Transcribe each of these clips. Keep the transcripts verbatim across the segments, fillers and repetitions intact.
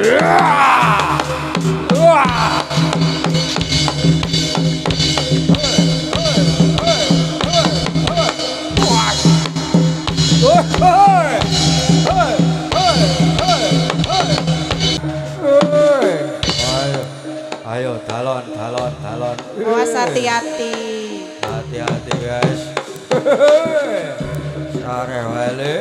Ayo dalon dalon dalon. Awas hati-hati. Hati-hati guys. Sare wale.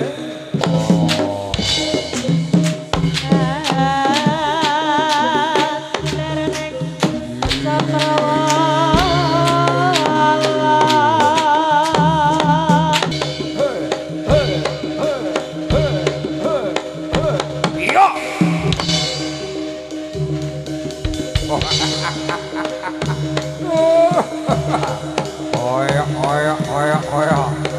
Oya oya oya oya.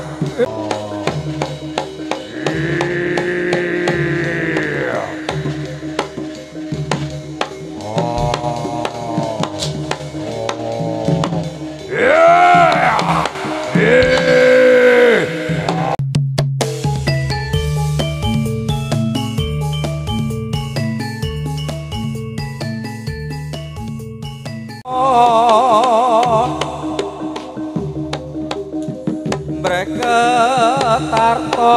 Mereka tarto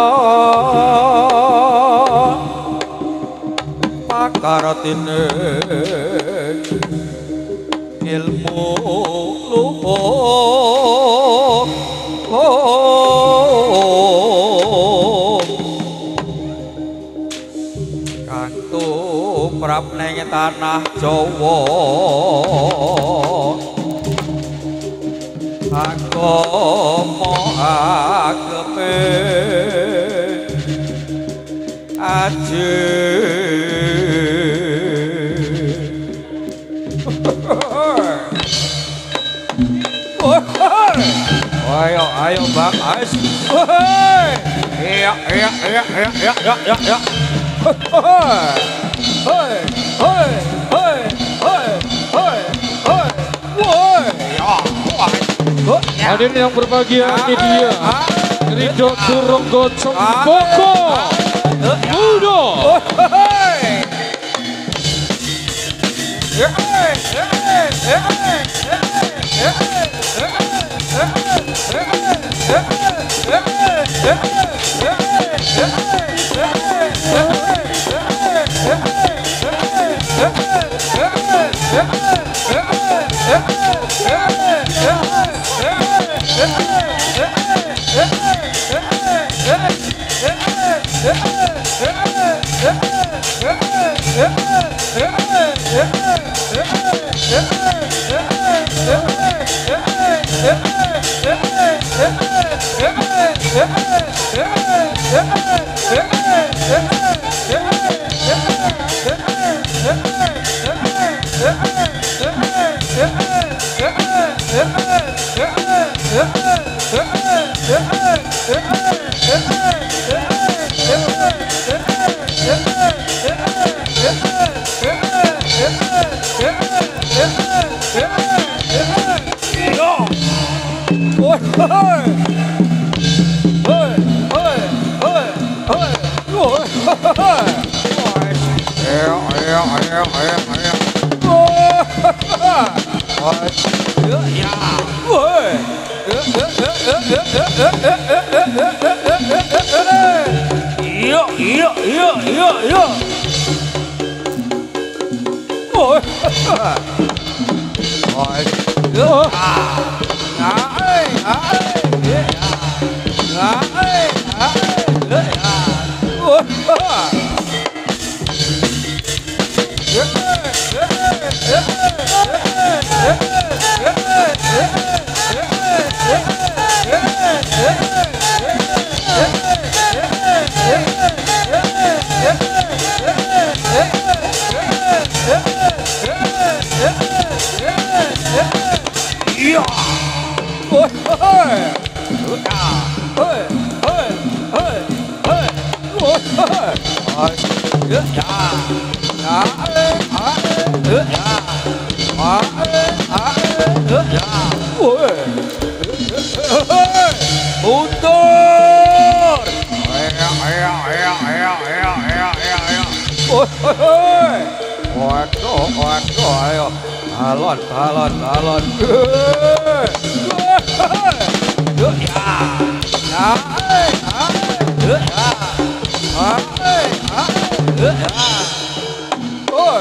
pakaratine ilmu luhur kang tumrap ning tanah Jawa agama agepe aje ayo ayo bang ais iya iya iya iya iya iya iya iya hoi hoi hoi hoi hoi hoi woi ya hadirin yang berbahagia, ini dia Ridho Turunggo Cempoko Mudo. Mundur. hei, waduh, waduh, ayo, balon, balon, balon, ya, ya, ya, ya, oh,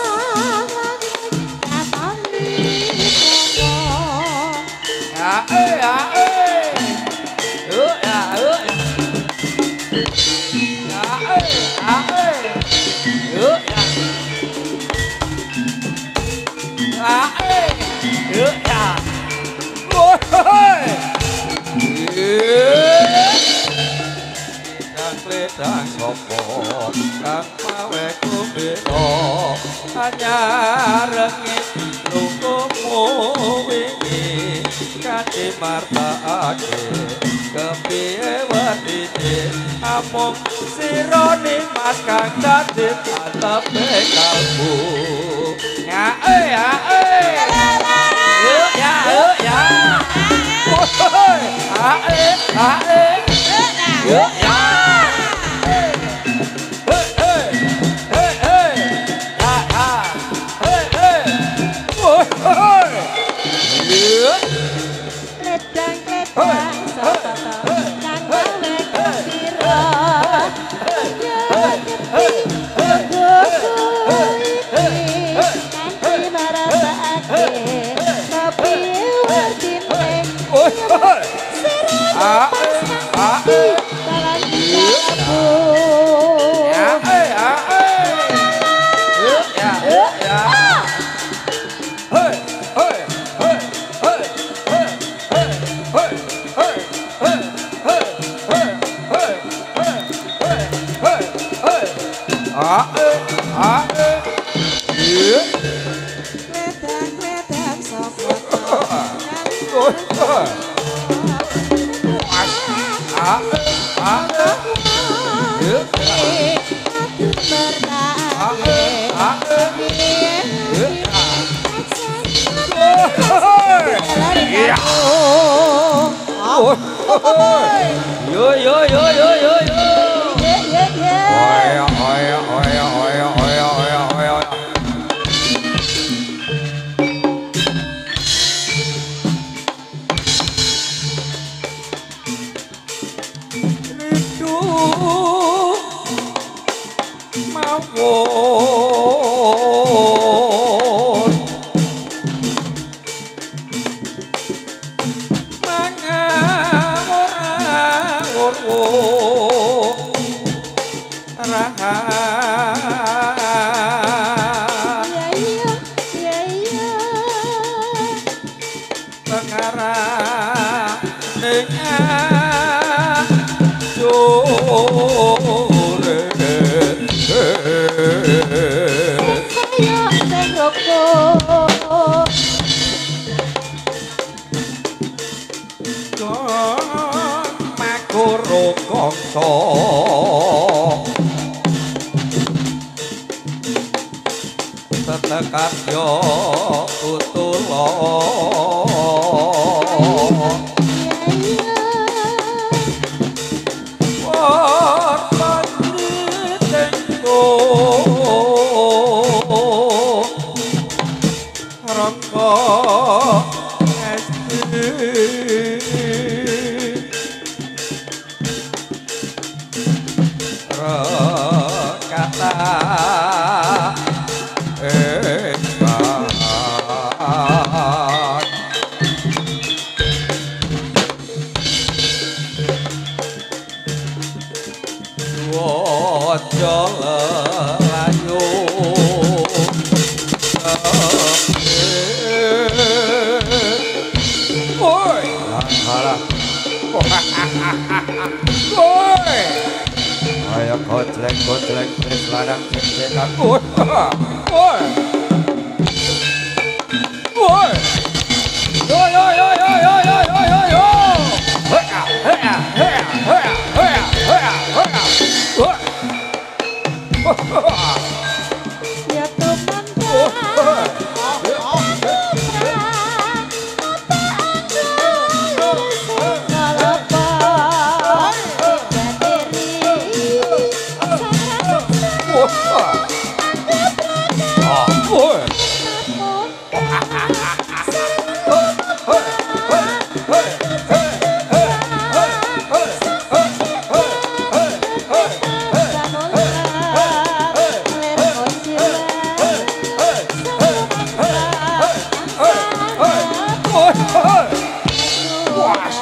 Ah, eh. Kang sopo kang mawe kumbiro hanya rengit lukumu wingi kati martaake kepiye watine amung sirone mas kang dadi atepe kalbu ya eh ya eh yuk ya yuk ya ae ae yuk ya Yo yo yo yo yo yo. Oya oya oya oya oya oya oya. Rindu mawon tetekat yo utulo korban ditenggo rangka esti kata ayo kotlek kotlek wis ladang cecekan woi woi woi yo yo yo yo yo yo yo yo yo hea hea hea hea hea hea hea ya teman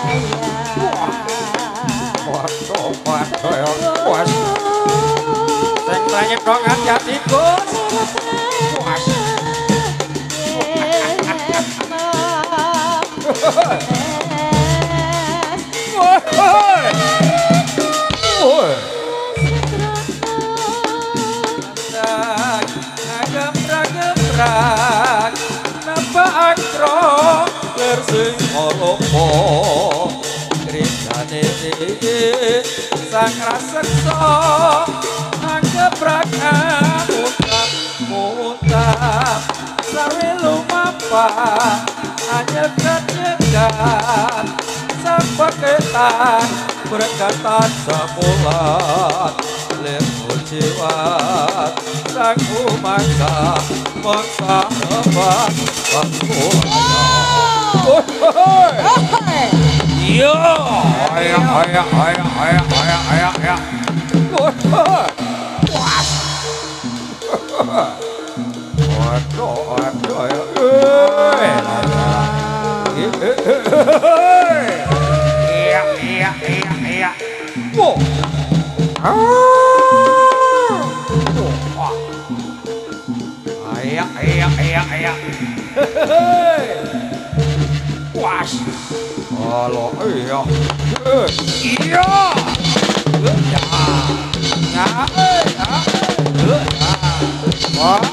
Waduh, waduh, ya. Puas. Sing trayek dong hati-hati, Gus. Puas. Woi. Woi. Agam-agam napa akro bersing olopo krisane sang raseksa agam-agam muntah sawe lumapa anyegat-nyegat sang paketan berkatan samulat lemu jiwat sang umangka maksa hebat pangkulanya iya ayak ayak ayak ayak ayak ayak ayak puas waduh waduh ya iya iya iya iya wow ayak ayak ayak ayak puas halo iya iya ya ya ya wah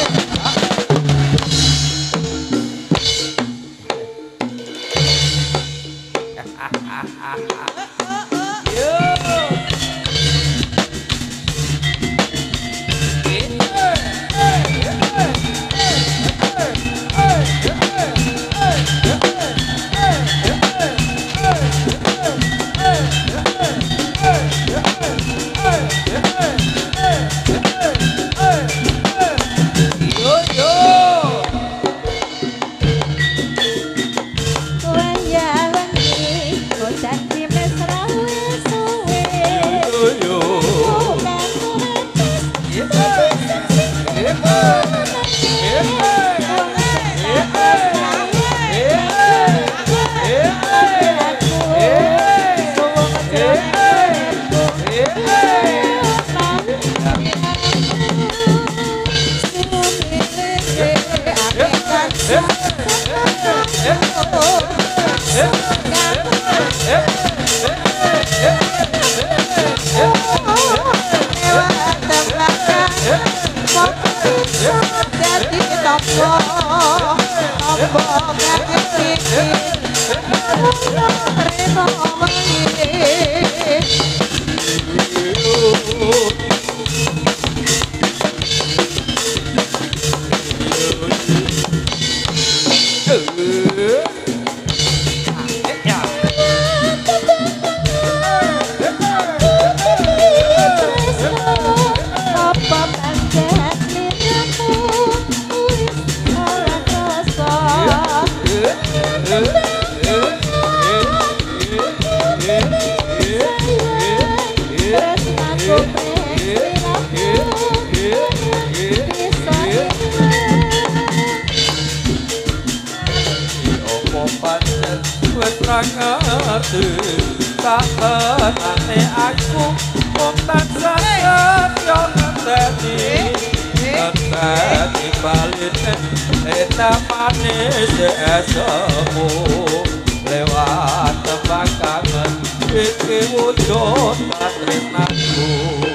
lewat tembang kangen iki wujud patresnaku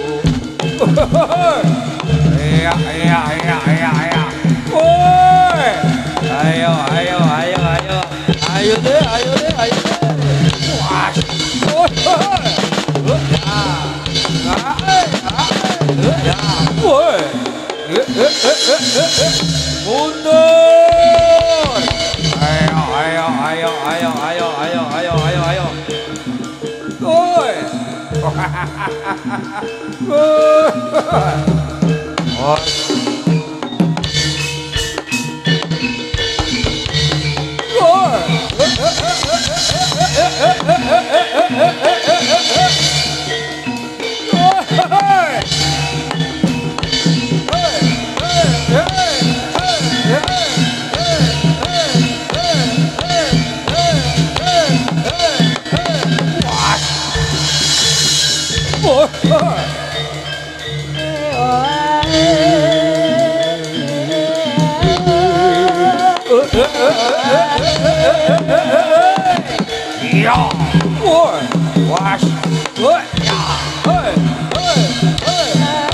iya iya iya iya iya woi ayo ayo ayo ayo ayo deh ayo deh ayo deh wah ya woi mundur ayo ayo ayo ayo ayo ayo ayo ayo ayo woi oh Ja, oi, wash, oi, ja, oi, oi, oi,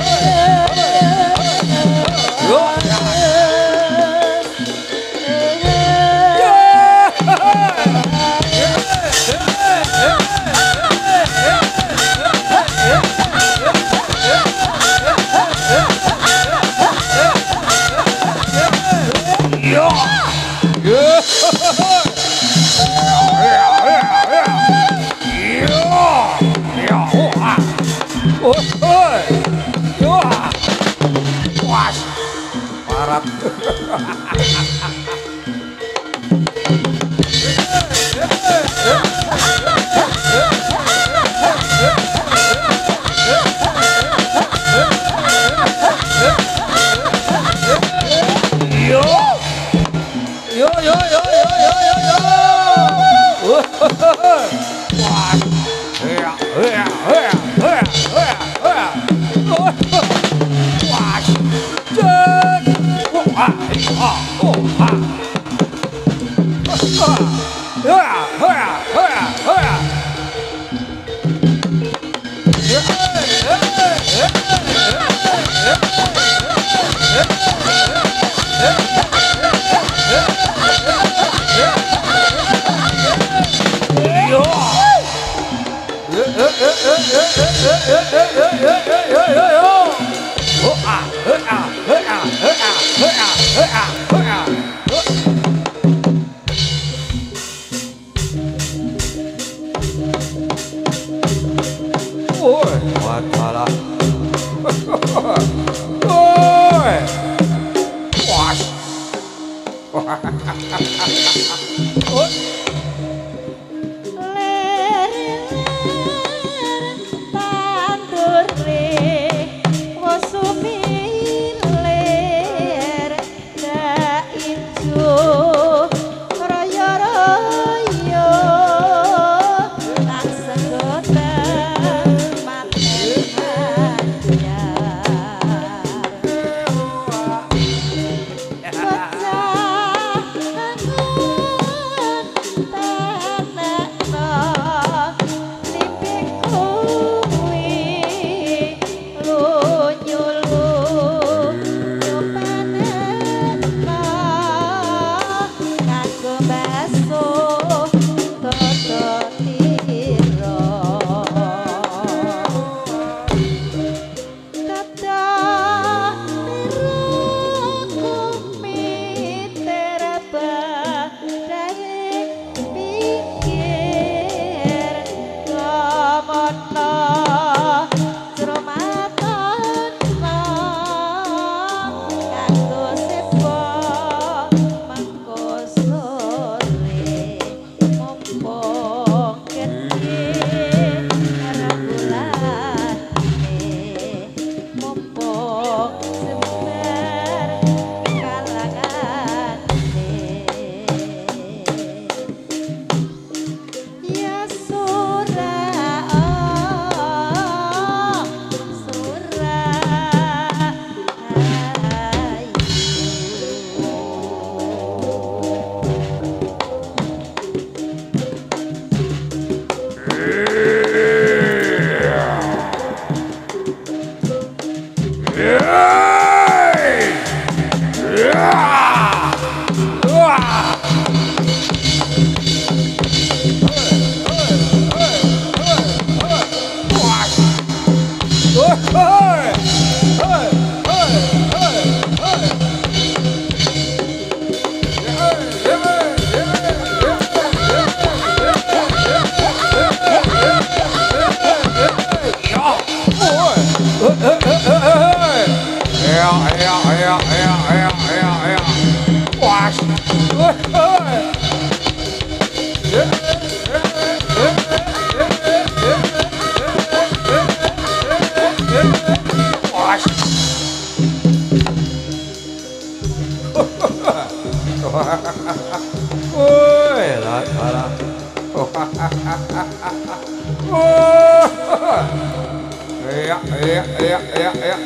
Ja, ja, ja, ja, ja.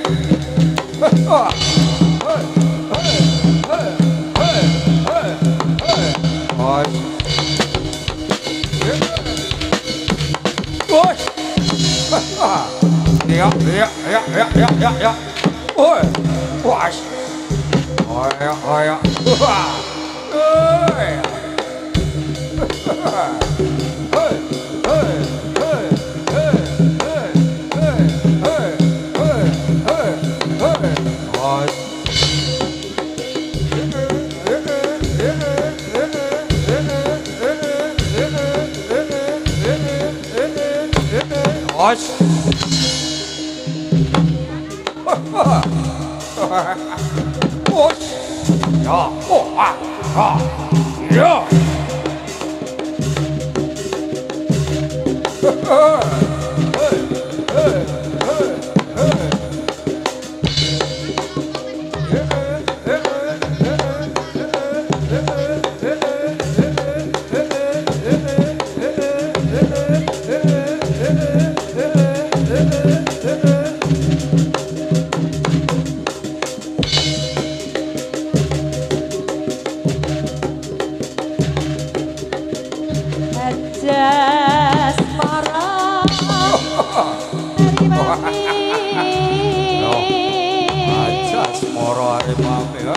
Hey, hey, hey, hey, hey, hey. Ôi. Dạ, dạ, dạ, dạ, dạ, dạ, dạ. Ôi. Ôi. Ôi, ôi. Ôi. Ôi. Ôi. Ja, åh, ah, ah, ja. Ajas para Ajas moro are mame ya.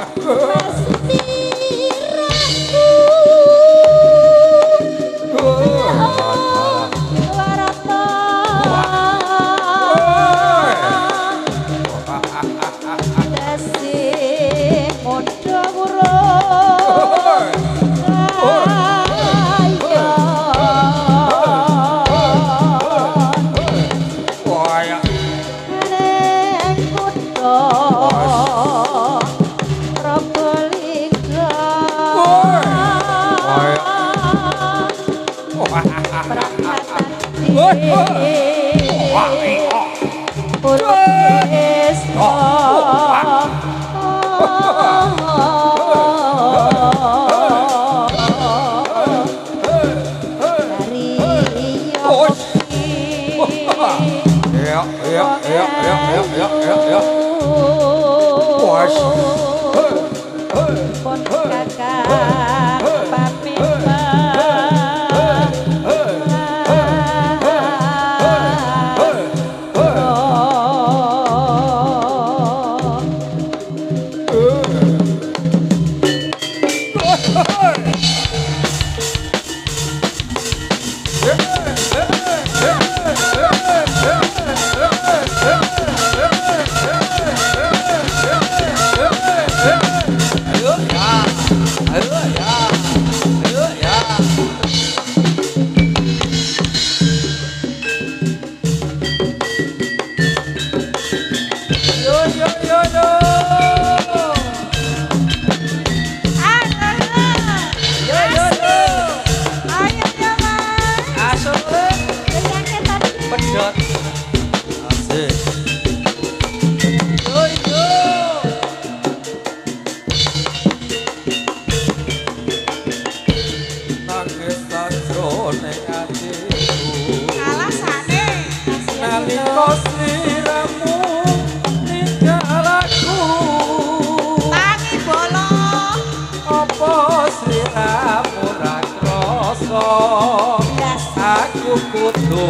Aku kudu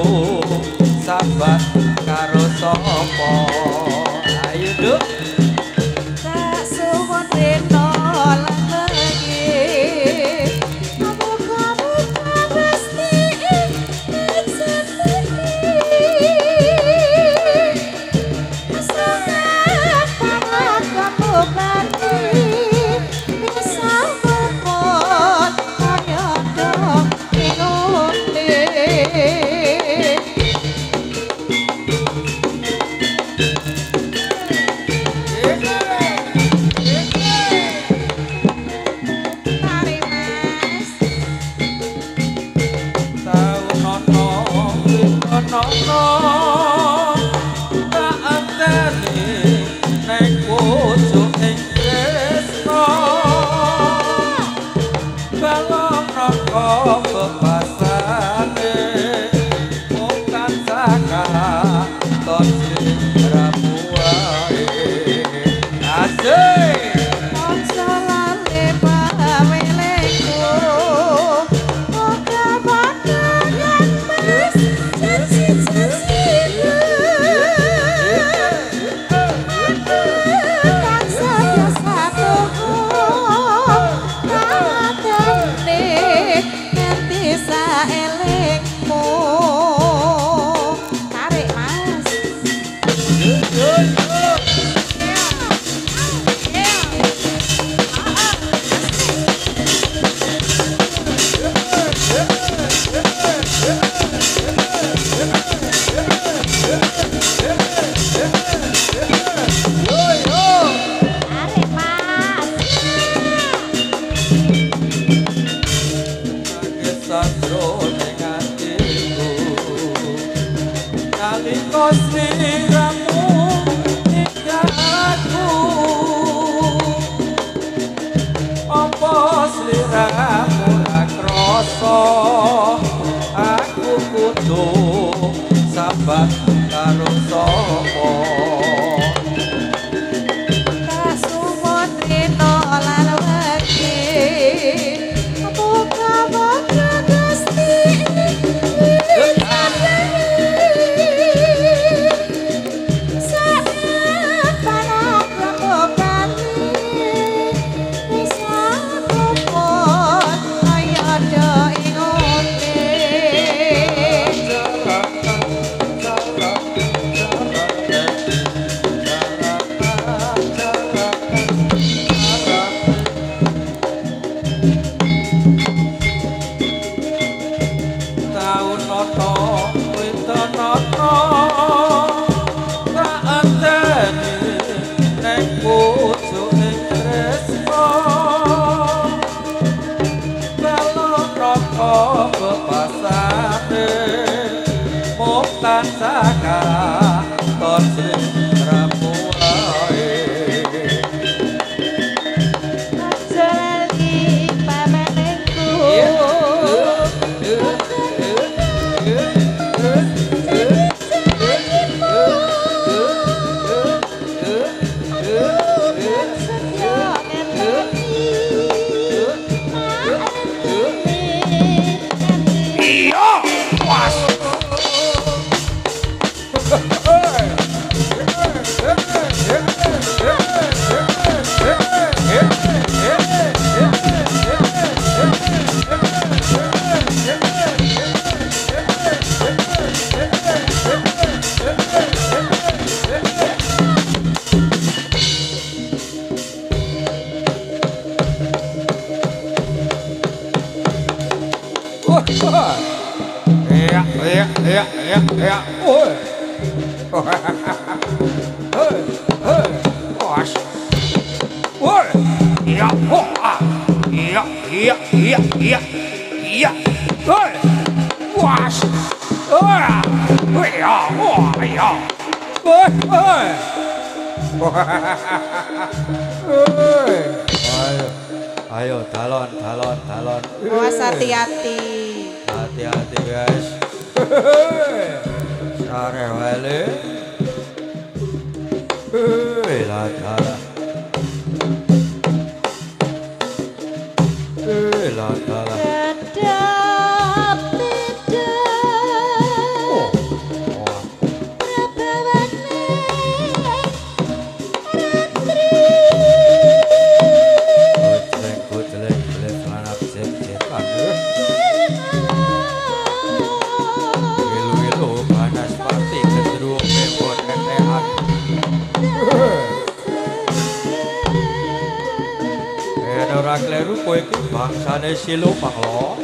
sabar karo sapa. Ayo Duk. Tak suwun rena lagi. Muga-muga pasti Moga-moga nalika sliramu ninggalku apa sliramu ra krasa aku kudu sabar karo sapa kasuwun rena lan wegi apa kabar Gusti Sakara ton sri rapuae Jali pamenengku ya ya ya ya ya oi hei hei was oi ya ho ah ya ya ya ya ya oi was oi oi ya oi ya oi oi oi ayo ayo talon talon talon awas hati-hati hati-hati guys sare wale hei lah kalah hei lah kalah Kedap tidak oh oh Prabawane Ratri kuceleng kuceleng kuceleng selanap cek cekan ilu-ilu panas pasti cenderung bebot ketehan eh ora kleru kowe iki bangsane Silupang lo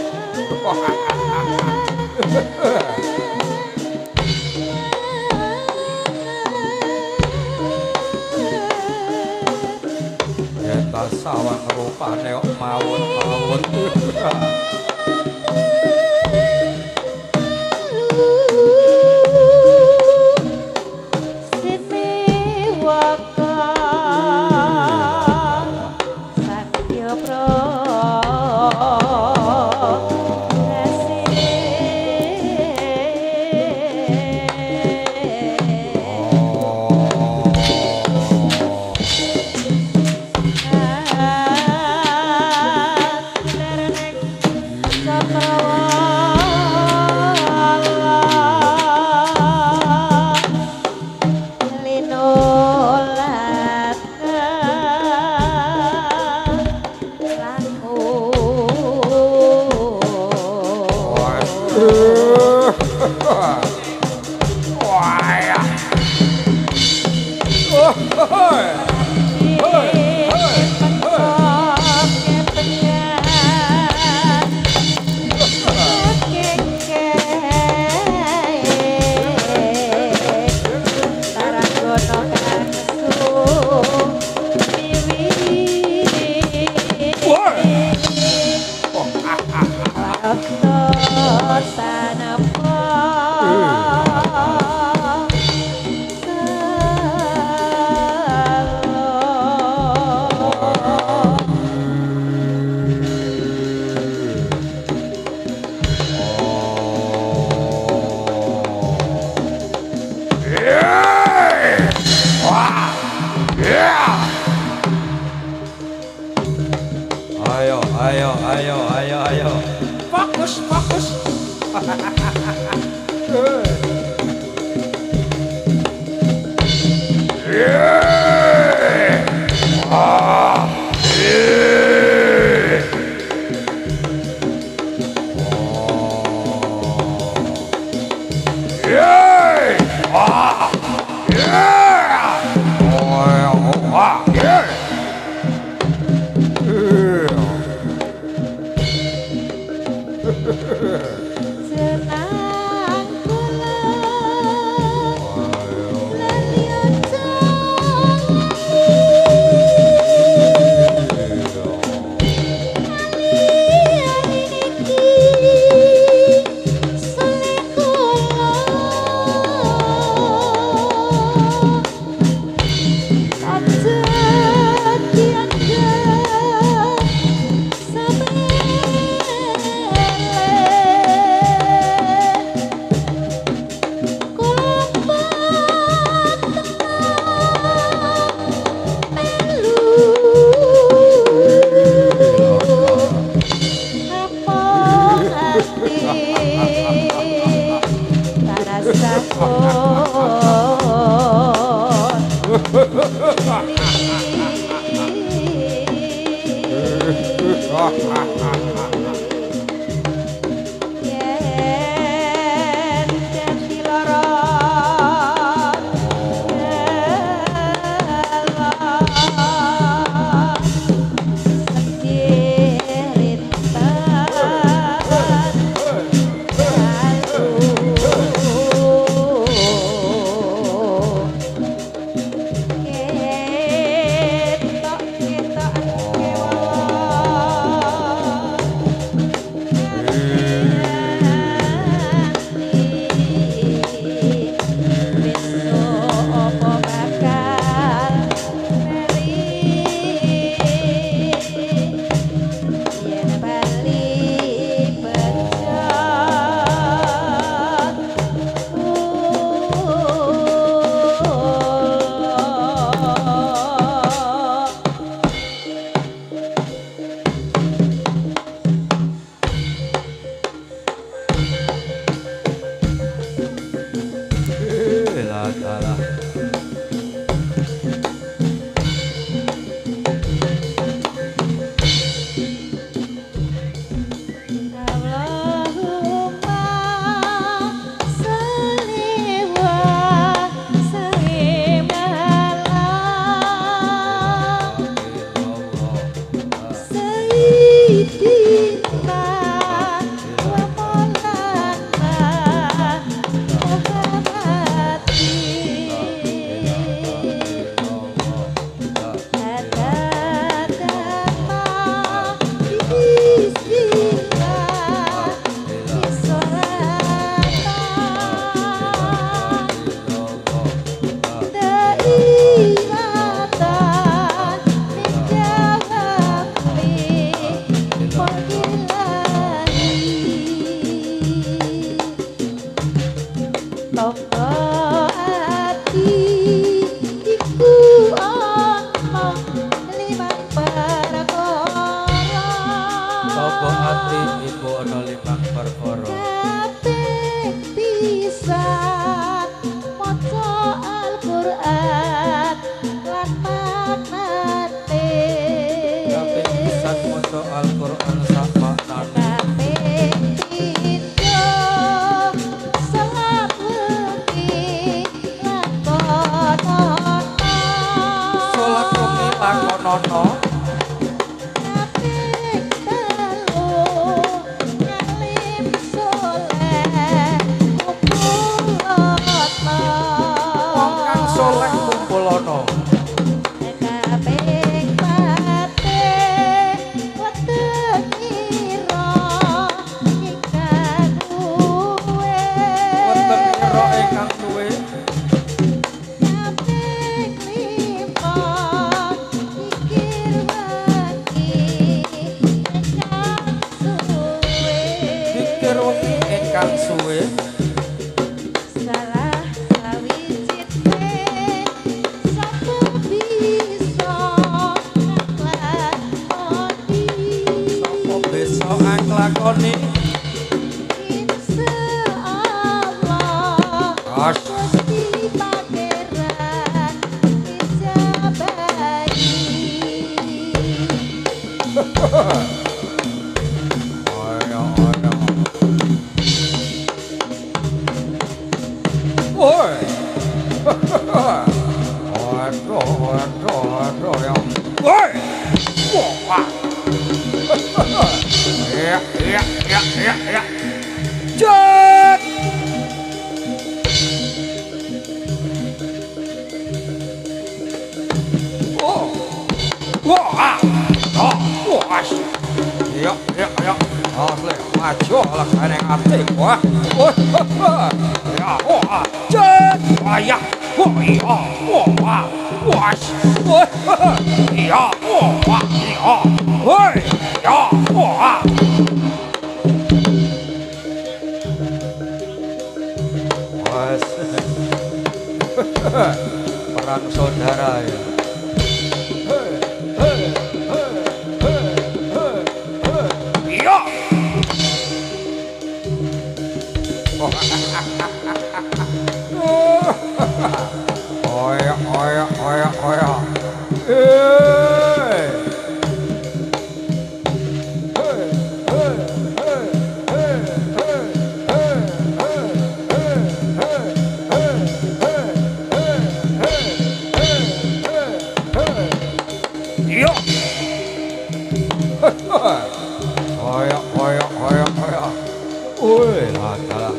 Eta sawang rupane kok mawon-mawon Lakoni As. Gusti Pangeran Nijabahi. Ayo, ayo. Oi. Aduh, aduh, aduh ya. Oi. Wah. Iya, iya, iya, iya, iya. Jet. Oh. Wah. Oh, wah. Iya, iya, iya. Asli, maju lah kan yang atik, wah. Wah. Ya, wah. Jet. Wah, ya. Wah, iya. Wah. Wah. Wah. Iya, wah. Iya. Woi. Ya, wah. Was. Perang saudara ya. Iya. Oya, oya, oya, oya. Eh. Iya. Oya, oya, oya, oya. Oi, lah, lah.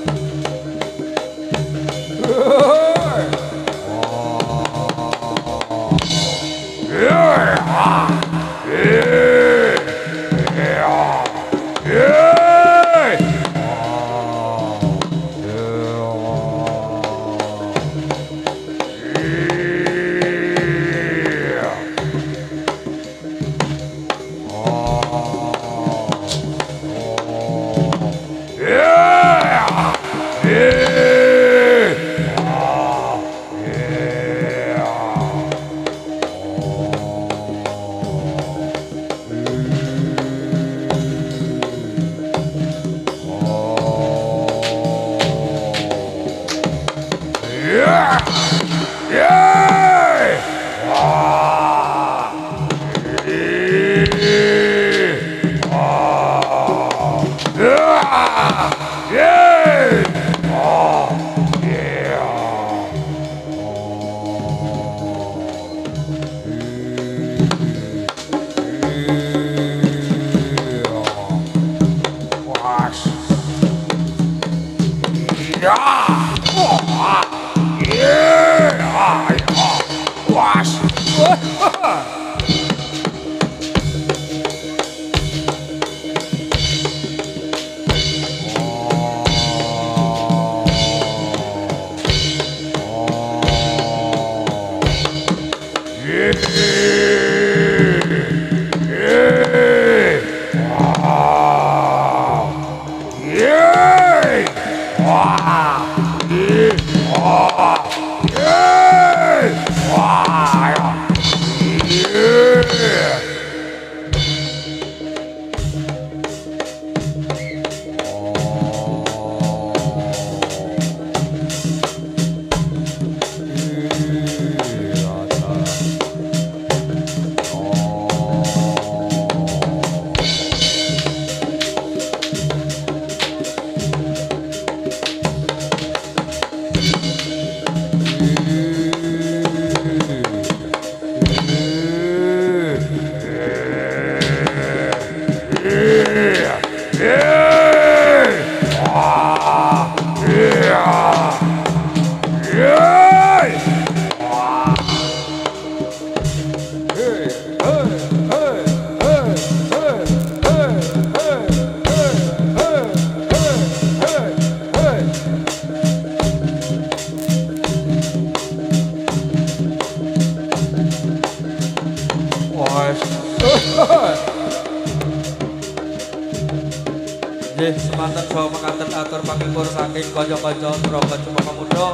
Nggih, semanten saha mekaten atur pangipur saking kanca-kanca Surakarta Pemuda.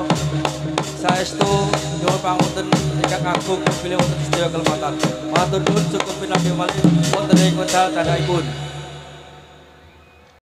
Saestu nyuwun pangunten ingkang agung bilih wonten sedaya kelepatan. Matur nuwun cukup pinanggih malih wonten ing wekdal candhaipun.